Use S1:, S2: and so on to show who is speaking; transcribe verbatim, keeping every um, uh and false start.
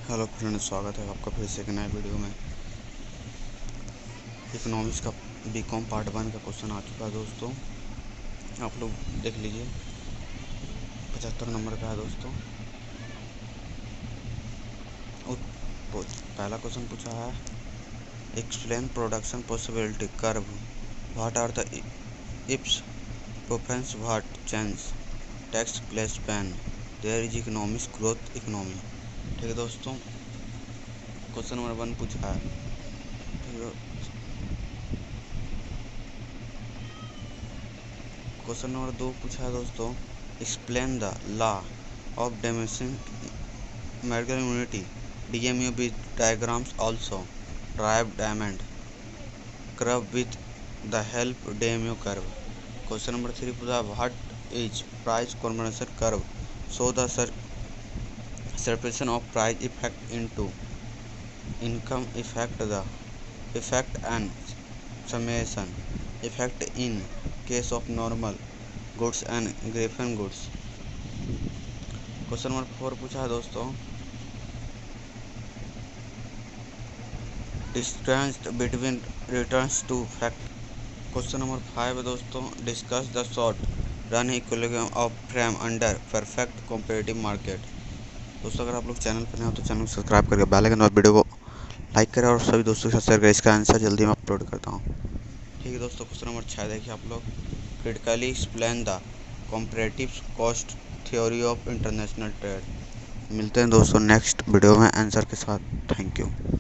S1: Hello friends, स्वागत है आपका फिर से एक नए वीडियो में। इकोनॉमिक्स का बीकॉम पार्ट वन का क्वेश्चन आ चुका है दोस्तों, आप लोग देख लीजिए। पचहत्तर नंबर का है दोस्तों। पहला क्वेश्चन पूछा है, explain production possibility curve, what are the ifs preference what change tax place ban there is economics growth economy. ठीक है दोस्तों, क्वेश्चन नंबर वन पूछा है। क्वेश्चन नंबर दो पूछा है दोस्तों, explain the law of diminishing medical immunity D M U with diagrams also drive diamond curve with the help D M U curve. Question number three पूछा, what is price combination curve show the separation of price effect into income effect the effect and summation effect in case of normal goods and griffin goods। Question number four पूछा है दोस्तों, distance between returns to fact. Question number five है दोस्तों, discuss the short run equilibrium of frame under perfect competitive market. दोस्तों, अगर आप लोग channel पर नए हो तो चैनल को सब्सक्राइब करके बेल आइकन और वीडियो को लाइक करें और सभी दोस्तों के साथ शेयर करें। इसका आंसर जल्दी मैं अपलोड करता हूँ। ठीक है दोस्तों, क्वेश्चन नंबर छः देखिए आप लोग, critically explain the comparative cost theory of international trade. मिलते हैं दोस्तों नेक्स्ट वीडियो में आंसर के साथ। Thank you.